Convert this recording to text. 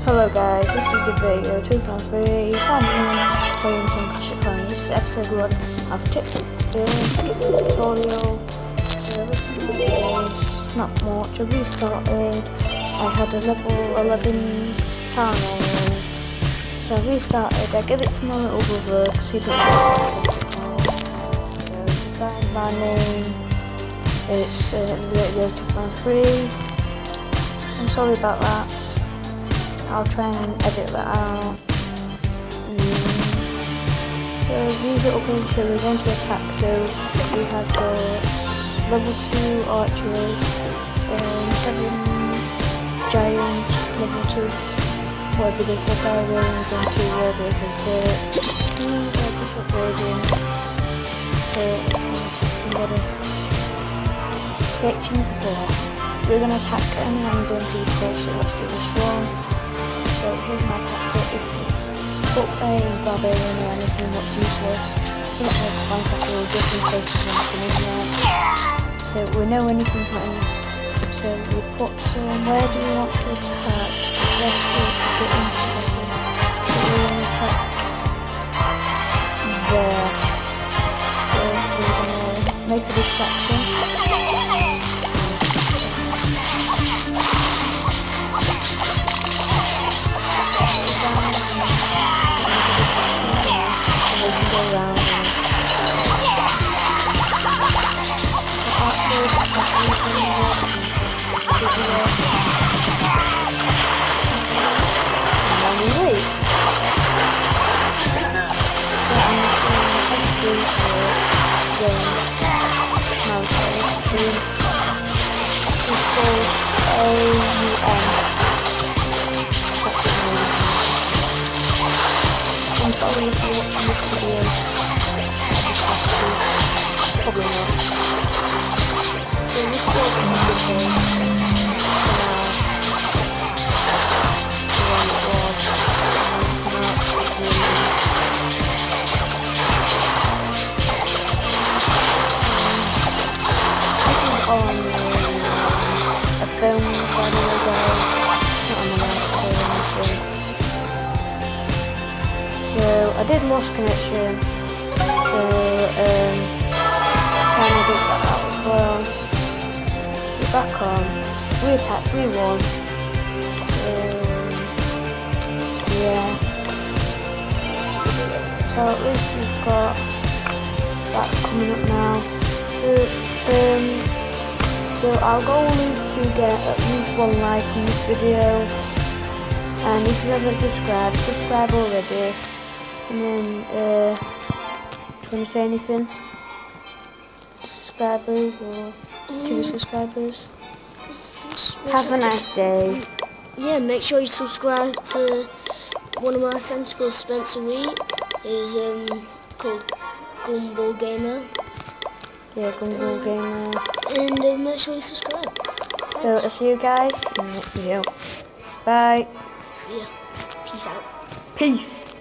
Hello guys, this is the video 2.3. I'm playing some Clash of Clans. This is episode 1 of tutorial. So this is not much. I restarted. I had a level 11 town area. So I restarted. I gave it to my little brother because he didn't so my name. It's video 2.3. I'm sorry about that. I'll try and edit that out. So these little things, so we're going to attack. So we have got level 2 archers, 7 giants, level 2 whatever they call barbarians, and 2 warbreakers. They're just upgrading. So it's going to attack better. Section 4. We're going to attack and I'm going to default, so let's do this one. So here's my tactic. If you put a barbarian or anything that's useless, put it in a flank castle just in case there's anything in there. So we know anything's not in. So we put some, where do you want to attack? Let's get into seconds. So we're going to attack there. So we're going to make a distraction. I'm sorry if you're watching this video. Probably not. So this is all the video. A film, by the way, guys. Not on the laptop or anything. So I did lost connection. So kind of did that out as well. We're back on. We attacked. We won. Yeah. So at least we've got that coming up now. So our goal is to get at least 1 like on this video, and if you haven't subscribed, subscribe already. And then, do you want to say anything? Subscribers or 2 subscribers? Have a nice day. Yeah, make sure you subscribe to one of my friends called Spencer Wheat. He's called Gumball Gamer. Yeah, Gumball Gamer. And make sure you subscribe. Thanks. So I'll see you guys in the next video. Bye. See ya. Peace out. Peace.